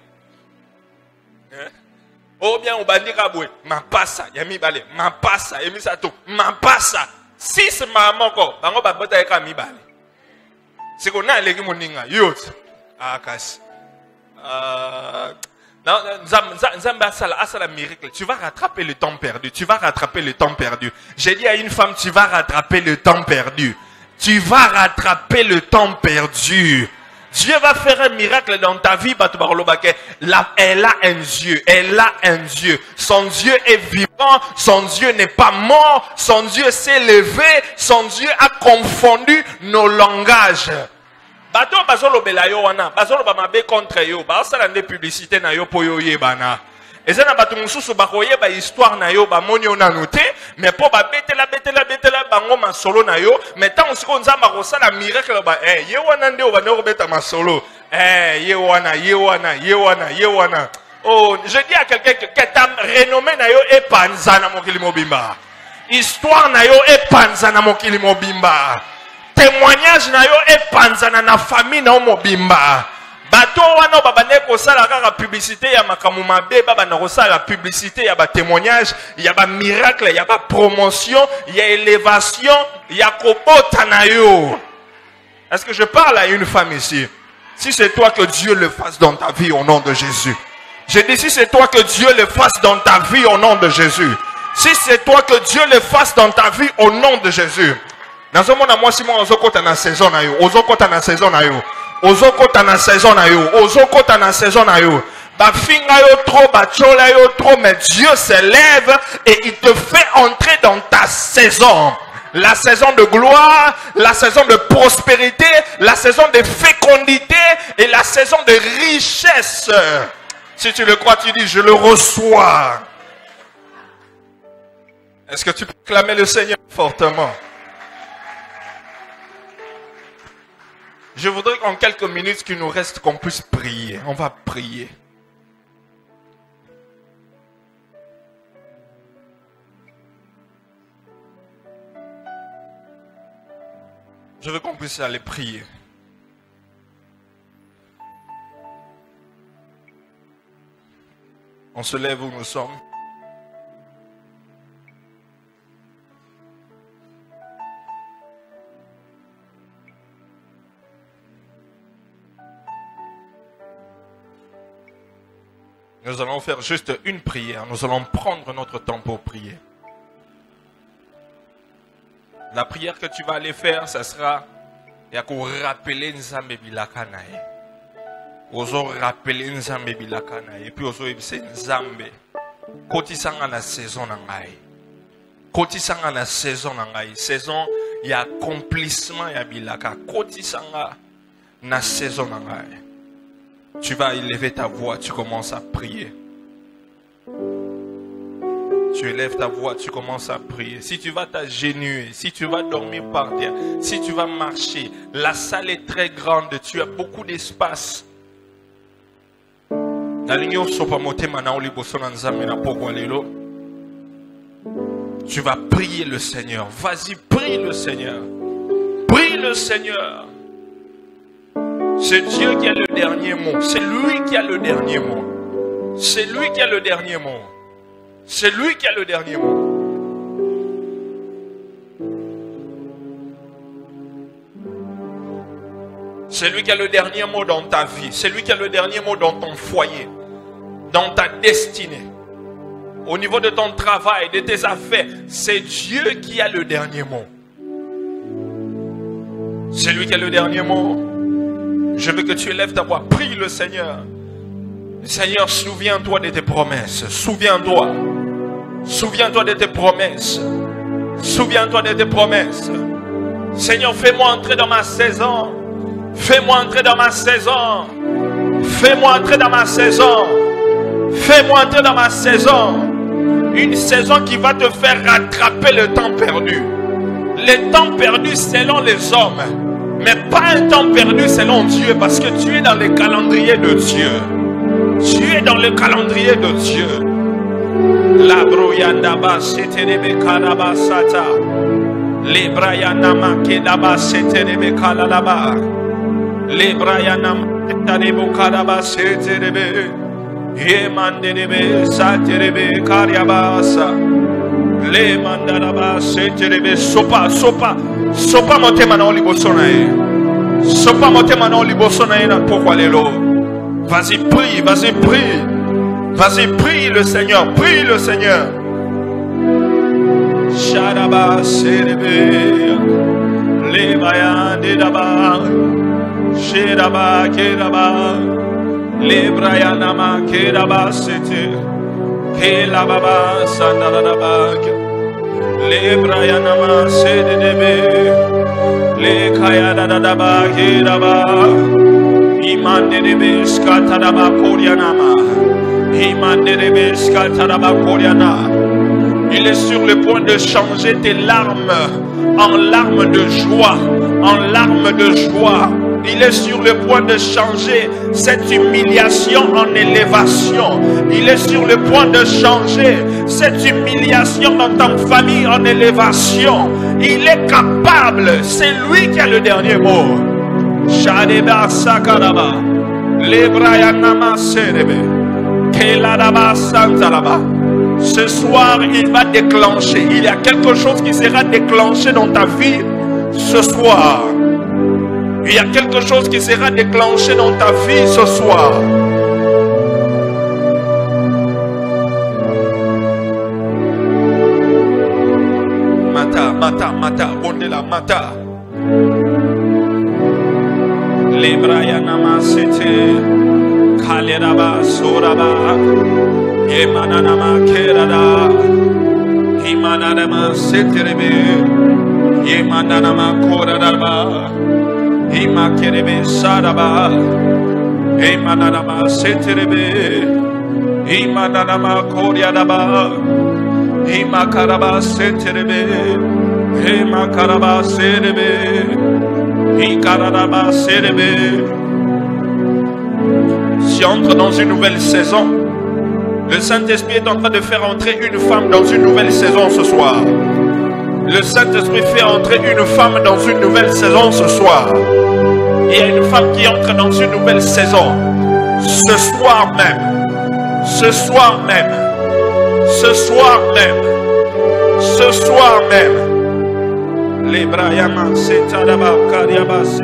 o bien obandika boy mapasa ya mibale mapasa emisato mapasa 6 moko bango ba bota ka mibale siko na leki moninga yo kasi Nzamba asala miracle. Tu vas rattraper le temps perdu. Tu vas rattraper le temps perdu. J'ai dit à une femme, tu vas rattraper le temps perdu. Tu vas rattraper le temps perdu. Dieu va faire un miracle dans ta vie. Elle a un Dieu. Elle a un Dieu. Son Dieu est vivant. Son Dieu n'est pas mort. Son Dieu s'est levé. Son Dieu a confondu nos langages. Bato bazolo belayo wana, bazolo bamabe contre yo, basala nde publicité na yo po yo yebana. Ezana bato mususu bakoye ba histoire na yo ba moni ona noté, mais po ba betela bango masolo na yo, mais tant siko nzamba ko sala miracle ba ye wana nde obana ko beta masolo. Ye wana. Oh, je dis à quelqu'un que ta renommée na yo e panzana mokili mobimba. Histoire na yo e panzana mokili mobimba. Témoignage na yo e panzana na famille na mobimba. Bato wana babane ko sala kaka publicité ya makamu mabe baba na ko sala publicité ya ba témoignage, ya ba miracle, ya ba promotion, ya élévation, ya kobota na yo. Est-ce que je parle à une femme ici? Si c'est toi, que Dieu le fasse dans ta vie au nom de Jésus. Je dis si c'est toi, que Dieu le fasse dans ta vie au nom de Jésus. Si c'est toi, que Dieu le fasse dans ta vie au nom de Jésus. Nazomona moi Simon ozokota na saison na yo, ozokota na saison na yo, ozokota na saison na yo, ozokota na saison na yo. Bafinga yo trop, bachola yo trop, mais Dieu s'élève et il te fait entrer dans ta saison. La saison de gloire, la saison de prospérité, la saison de fécondité et la saison de richesse. Si tu le crois, tu dis, je le reçois. Est-ce que tu peux clamer le Seigneur fortement? Je voudrais qu'en quelques minutes qu'il nous reste, qu'on puisse prier. On va prier. Je veux qu'on puisse aller prier. On se lève où nous sommes. Nous allons faire juste une prière. Nous allons prendre notre temps pour prier. La prière que tu vas aller faire, ça sera ya ko rappeler Nzambe bilaka na ye. Ozo rappeler Nzambe bilaka na ye. Et puis ozo ebise Nzambe. Kotisanga na saison na ngai. Kotisanga na saison na ngai. Saison ya accomplissement ya bilaka. Kotisanga na saison na ngai. Tu vas élever ta voix, tu commences à prier. Tu élèves ta voix, tu commences à prier. Si tu vas t'agenouiller, si tu vas dormir par terre, si tu vas marcher, la salle est très grande, tu as beaucoup d'espace. Tu vas prier le Seigneur. Vas-y, prie le Seigneur. Prie le Seigneur. C'est Dieu qui a le dernier mot. C'est lui qui a le dernier mot. C'est lui qui a le dernier mot. C'est lui qui a le dernier mot. C'est lui qui a le dernier mot dans ta vie. C'est lui qui a le dernier mot dans ton foyer, dans ta destinée. Au niveau de ton travail, de tes affaires, c'est Dieu qui a le dernier mot. C'est lui qui a le dernier mot. Je veux que tu élèves ta voix. Prie le Seigneur. Seigneur, souviens-toi de tes promesses. Souviens-toi. Souviens-toi de tes promesses. Souviens-toi de tes promesses. Seigneur, fais-moi entrer dans ma saison. Fais-moi entrer dans ma saison. Fais-moi entrer dans ma saison. Fais-moi entrer dans ma saison. Une saison qui va te faire rattraper le temps perdu. Le temps perdu selon les hommes. Mais pas un temps perdu selon Dieu. Parce que tu es dans le calendrier de Dieu. Tu es dans le calendrier de Dieu. La broyandaba seterebe kalaba sata. Le brayanama kedaba seterebe kalalaba. Le brayanama seterebe kalaba seterebe. Ye manderebe saterebe karyabasa. Le mandaraba seterebe sopa sopa. Sopa motema na oliboso na ye. Sopa motema na oliboso na ye na pokwa lelo. Vas-y, prie, vas-y, prie. Vas-y, prie le Seigneur, prie le Seigneur. Shadaba serebe. Le bayande daba. Shedaba kedaba. Le brayanama kedaba sete. Kelababa sandalaba. Le brayanama sedebe. Le kayada daba kedaba. Imande debe skatadaba korianama. Imande debe skatadaba koriana. Il est sur le point de changer tes larmes en larmes de joie, en larmes de joie. Il est sur le point de changer cette humiliation en élévation. Il est sur le point de changer cette humiliation dans ta famille en élévation. Il est capable. C'est lui qui a le dernier mot. Shadeba sakaraba. Lebrayanama serebe. Keladaba santalaba. Ce soir, il va déclencher. Il y a quelque chose qui sera déclenché dans ta vie ce soir. Il y a quelque chose qui sera déclenché dans ta vie ce soir. mata, bondela, mata. Lebrayanama sete, kaleraba, soraba, yemananama kerada, imananama seterebe, yemananama koradaba, imakerebe saraba, imananama seterebe, imananama koryadaba, imakaraba seterebe, imakaraba serebe. Si on entre dans une nouvelle saison, le Saint-Esprit est en train de faire entrer une femme dans une nouvelle saison ce soir. Le Saint-Esprit fait entrer une femme dans une nouvelle saison ce soir. Il y a une femme qui entre dans une nouvelle saison. Ce soir même. Ce soir même. Ce soir même. Ce soir même. Les Brayama, c'est Tadaba, Kariabase.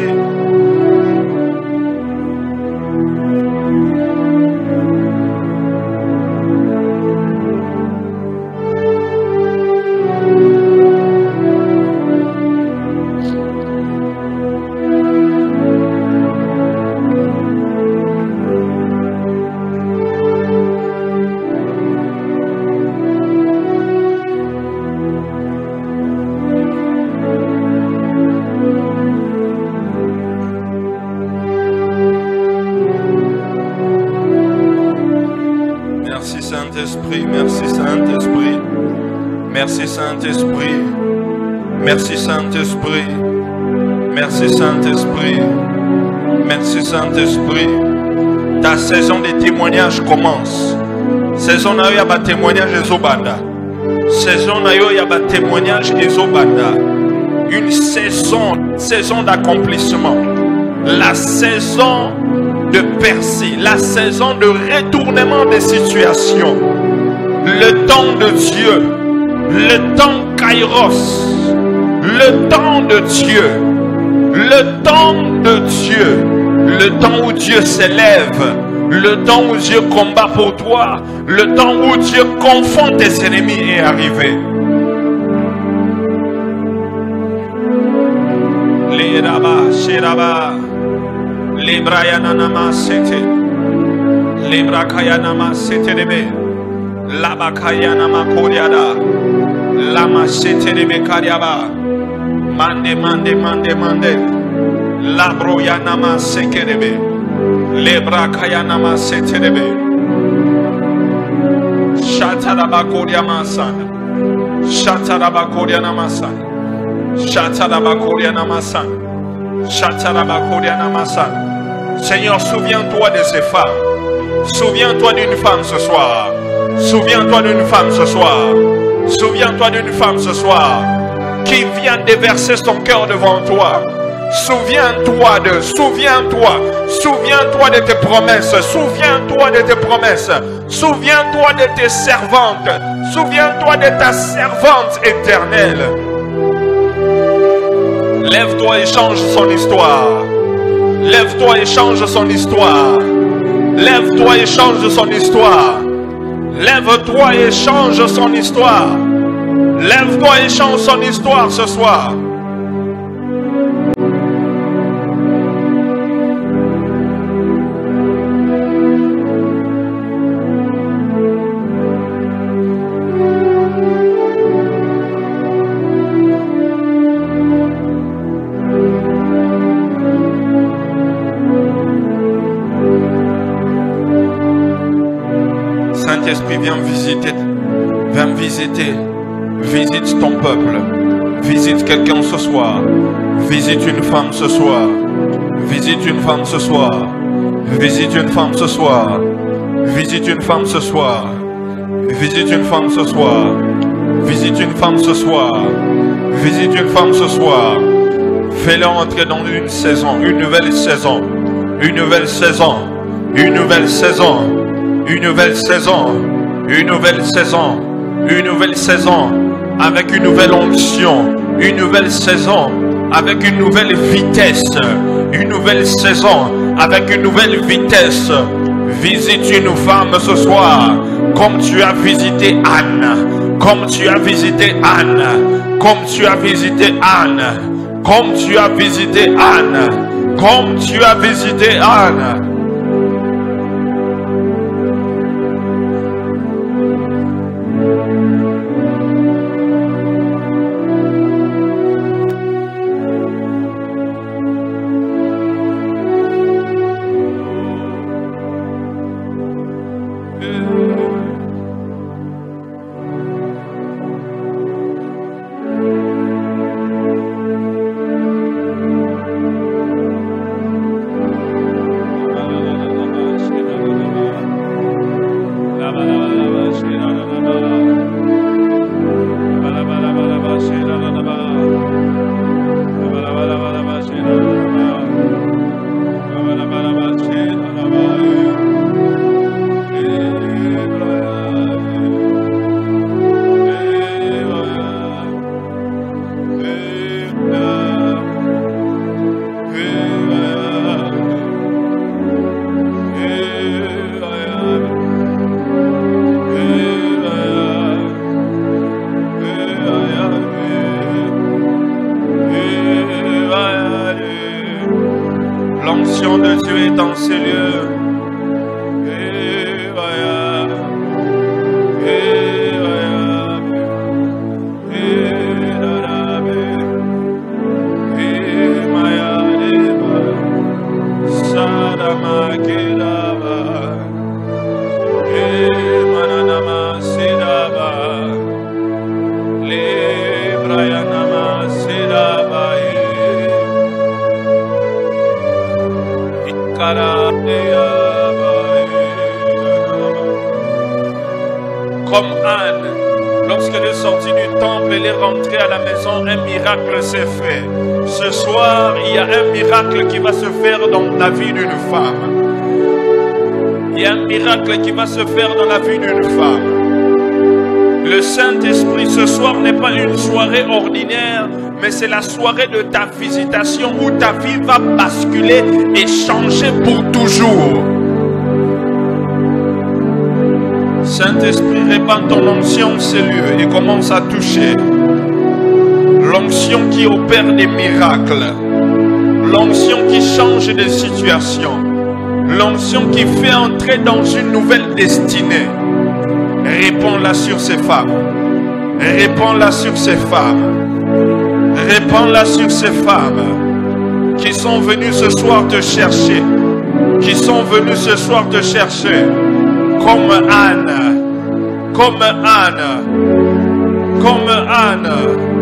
Merci Saint-Esprit. Merci Saint-Esprit. Merci Saint-Esprit. Merci Saint-Esprit. Ta saison de témoignage commence. Saison na yo ya ba témoignage ezobanda. Saison na yo ya ba témoignage ezobanda. Une saison d'accomplissement. La saison de percée, la saison de retournement des situations. Le temps de Dieu. Le temps Kairos, le temps de Dieu, le temps de Dieu, le temps où Dieu s'élève, le temps où Dieu combat pour toi, le temps où Dieu confond tes ennemis est arrivé. Les Raba, Shiraba, les Brayanama Sete, les Brakayanama Sete Rebe, Labakayanama Koriada. Lama seterebe kariaba. Mande. Labro yanama sekerebe. Lebra kayanama seterebe. Shataraba koryama sana. Shataraba koryama sana. Shataraba koryama sana. Shataraba koryama sana. Seigneur, souviens-toi de ces femmes. Souviens-toi d'une femme ce soir. Souviens-toi d'une femme ce soir. Souviens-toi d'une femme ce soir qui vient déverser son cœur devant toi. Souviens-toi de tes promesses. Souviens-toi de tes promesses. Souviens-toi de tes servantes. Souviens-toi de ta servante éternelle. Lève-toi et change son histoire. Lève-toi et change son histoire. Lève-toi et change son histoire. Lève-toi et change son histoire. Lève-toi et change son histoire ce soir. Saint-Esprit, viens visiter. Visite ton peuple. Visite quelqu'un ce soir. Visite une femme ce soir. Visite une femme ce soir. Visite une femme ce soir. Visite une femme ce soir. Visite une femme ce soir. Visite une femme ce soir. Visite une femme ce soir. Fais-le entrer dans une saison, une nouvelle saison. Une nouvelle saison. Une nouvelle saison. Une nouvelle saison. Une nouvelle saison. Une nouvelle saison. Avec une nouvelle onction. Une nouvelle saison. Avec une nouvelle vitesse. Une nouvelle saison. Avec une nouvelle vitesse. Visite une femme ce soir, comme tu as visité Anne, comme tu as visité Anne, comme tu as visité Anne, comme tu as visité Anne, comme tu as visité Anne. L'onction de Dieu est dans ces lieux. Comme Anne, lorsqu'elle est sortie du temple, elle est rentrée à la maison, un miracle s'est fait. Ce soir, il y a un miracle qui va se faire dans la vie d'une femme. Il y a un miracle qui va se faire dans la vie d'une femme. Le Saint-Esprit, ce soir, n'est pas une soirée ordinaire, mais c'est la soirée de ta visitation où ta vie va basculer et changer pour toujours. Saint-Esprit, répand ton onction ces lieux et commence à toucher. L'onction qui opère des miracles. L'onction qui change des situations. L'onction qui fait entrer dans une nouvelle destinée. Répands-la sur ces femmes. Répands-la sur ces femmes. Répands-la sur ces femmes qui sont venues ce soir te chercher. Qui sont venues ce soir te chercher. Comme Anne, comme Anne, comme Anne.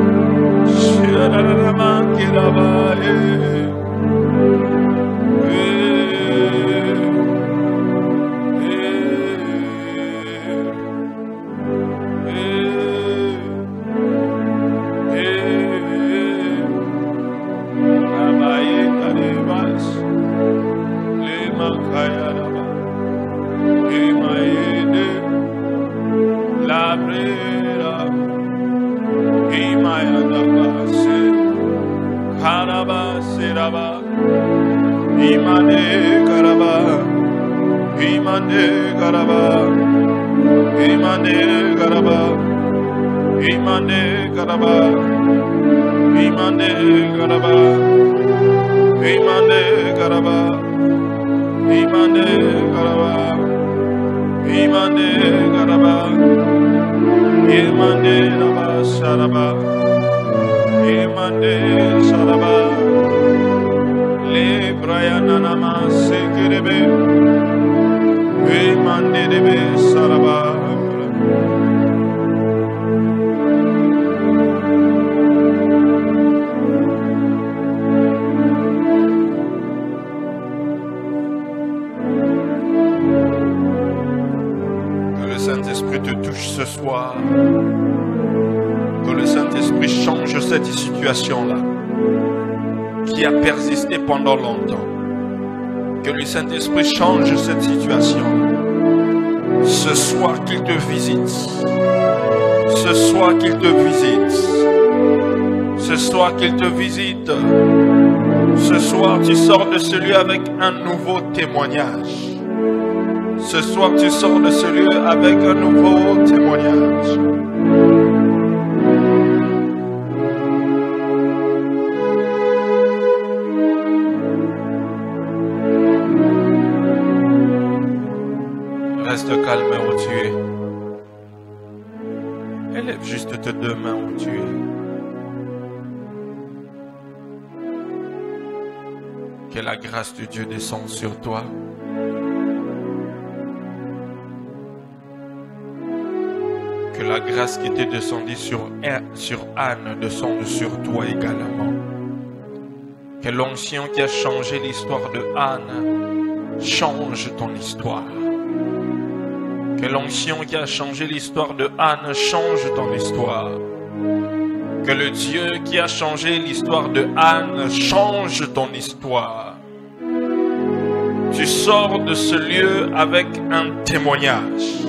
Qui a persisté pendant longtemps. Que le Saint-Esprit change cette situation. Ce soir qu'il te visite. Ce soir qu'il te visite. Ce soir qu'il te visite. Ce soir tu sors de celui avec un nouveau témoignage. Ce soir, tu sors de ce lieu avec un nouveau témoignage. Reste calme où tu es. Élève juste tes deux mains où tu es. Que la grâce de Dieu descende sur toi. Que la grâce qui était descendue sur Anne descende sur toi également. Que l'onction qui a changé l'histoire de Anne change ton histoire. Que l'onction qui a changé l'histoire de Anne change ton histoire. Que le Dieu qui a changé l'histoire de Anne change ton histoire. Tu sors de ce lieu avec un témoignage.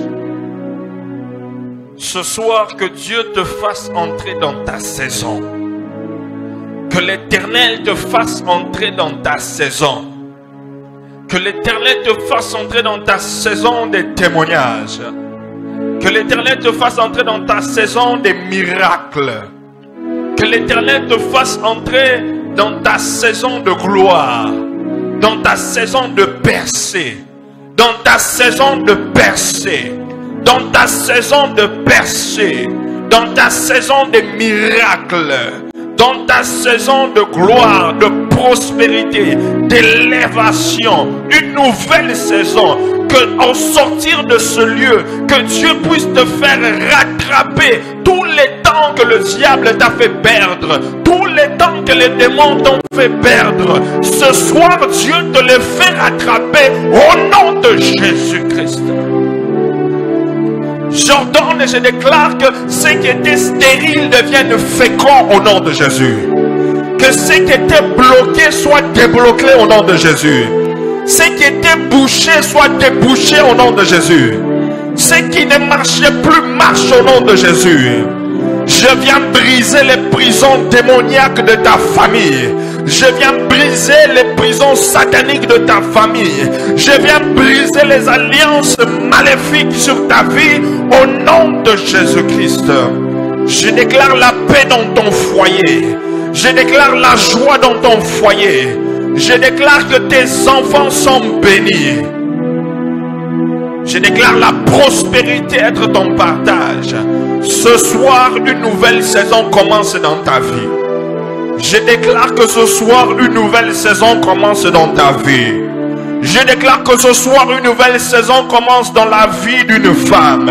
Ce soir, que Dieu te fasse entrer dans ta saison. Que l'Éternel te fasse entrer dans ta saison. Que l'Éternel te fasse entrer dans ta saison des témoignages. Que l'Éternel te fasse entrer dans ta saison des miracles. Que l'Éternel te fasse entrer dans ta saison de gloire. Dans ta saison de percée. Dans ta saison de percée. Dans ta saison de percée. Dans ta saison de miracles. Dans ta saison de gloire, de prospérité, d'élévation, une nouvelle saison, que au sortir de ce lieu, que Dieu puisse te faire rattraper tous les temps que le diable t'a fait perdre, tous les temps que les démons t'ont fait perdre. Ce soir, Dieu te les fait rattraper au nom de Jésus-Christ. J'ordonne et je déclare que ce qui était stérile devienne fécond au nom de Jésus. Que ce qui était bloqué soit débloqué au nom de Jésus. Ce qui était bouché soit débouché au nom de Jésus. Ce qui ne marchait plus marche au nom de Jésus. Je viens briser les prisons démoniaques de ta famille. Je viens briser les prisons sataniques de ta famille. Je viens briser les alliances maléfiques sur ta vie au nom de Jésus-Christ. Je déclare la paix dans ton foyer. Je déclare la joie dans ton foyer. Je déclare que tes enfants sont bénis. Je déclare la prospérité être ton partage. Ce soir, une nouvelle saison commence dans ta vie. Je déclare que ce soir, une nouvelle saison commence dans ta vie. Je déclare que ce soir, une nouvelle saison commence dans la vie d'une femme.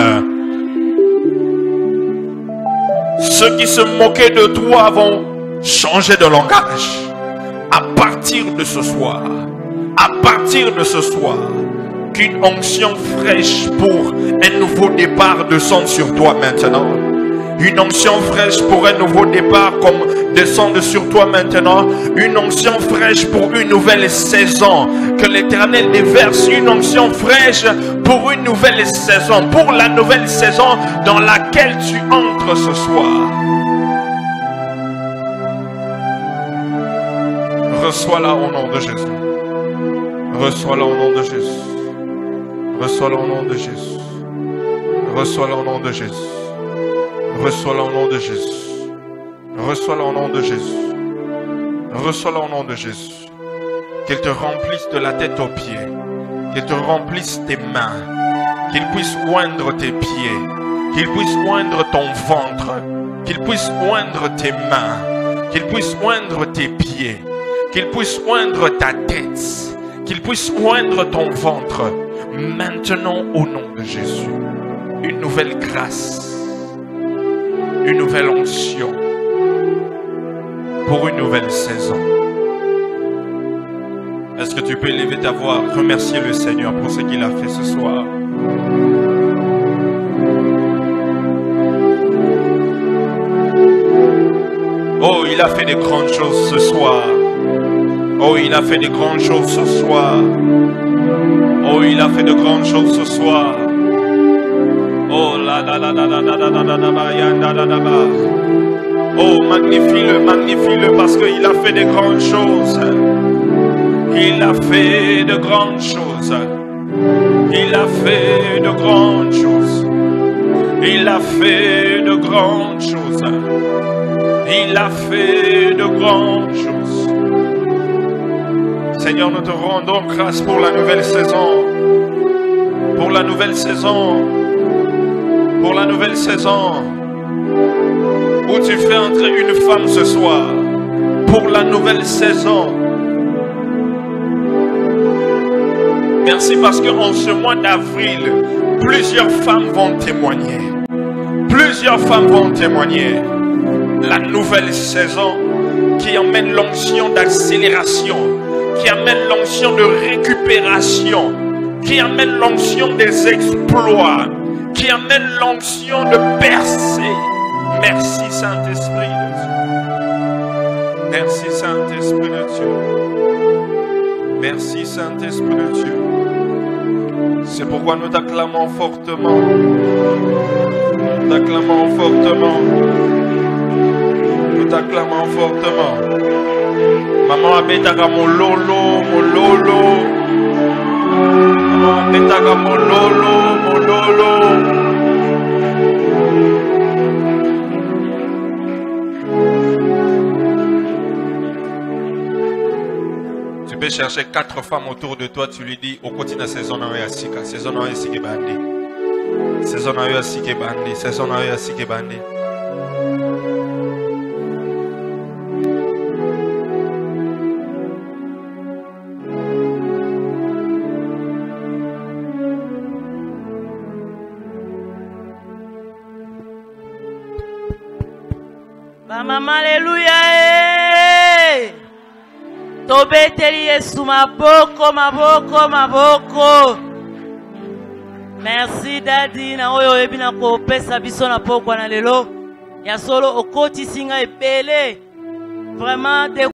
Ceux qui se moquaient de toi vont changer de langage. À partir de ce soir, à partir de ce soir, qu'une onction fraîche pour un nouveau départ descende sur toi maintenant. Une onction fraîche pour un nouveau départ comme descende sur toi maintenant. Une onction fraîche pour une nouvelle saison. Que l'Éternel déverse une onction fraîche pour une nouvelle saison. Pour la nouvelle saison dans laquelle tu entres ce soir. Reçois-la au nom de Jésus. Reçois-la au nom de Jésus. Reçois-la au nom de Jésus. Reçois-la au nom de Jésus. Reçois-la au nom de Jésus. Reçois-la au nom de Jésus. Reçois-la au nom de Jésus. Qu'il te remplisse de la tête aux pieds. Qu'il te remplisse tes mains. Qu'il puisse oindre tes pieds. Qu'il puisse oindre ton ventre. Qu'il puisse oindre tes mains. Qu'il puisse oindre tes pieds. Qu'il puisse oindre ta tête. Qu'il puisse oindre ton ventre. Maintenant au nom de Jésus. Une nouvelle grâce. Une nouvelle onction pour une nouvelle saison. Est-ce que tu peux élever ta voix, remercier le Seigneur pour ce qu'il a fait ce soir? Oh, il a fait des grandes choses ce soir. Oh, il a fait des grandes choses ce soir. Oh, il a fait de grandes choses ce soir. Oh la la la la la la la la la la la la. Oh, magnifie-le parce qu'il a fait de grandes choses. Il a fait de grandes choses. Il a fait de grandes choses. Il a fait de grandes choses. Il a fait de grandes choses. Seigneur, nous te rendons grâce pour la nouvelle saison. Pour la nouvelle saison. Pour la nouvelle saison. Où tu fais entrer une femme ce soir. Pour la nouvelle saison. Merci parce qu'en ce mois d'avril, plusieurs femmes vont témoigner. Plusieurs femmes vont témoigner. La nouvelle saison qui amène l'onction d'accélération, qui amène l'onction de récupération, qui amène l'onction des exploits, qui amène l'onction de percer. Merci Saint-Esprit de Dieu. Merci Saint-Esprit de Dieu. Merci Saint-Esprit de Dieu. C'est pourquoi nous t'acclamons fortement. Nous t'acclamons fortement. Nous t'acclamons fortement. Maman abetaka mololo, mololo. Maman abetaka mololo, mololo. Tu peux chercher 4 femmes autour de toi, tu lui dis au quotidien saison na ya sika, saison na ya sika bandi. Saison na ya sika bandi, saison na ya sika bandi. Maman, alléluia. Tobeteli Yesu maboko, maboko, maboko. Merci Daddy na oyo ebina ko pesa biso na pokwa na lelo. Ya solo okoti singa ebele. Vraiment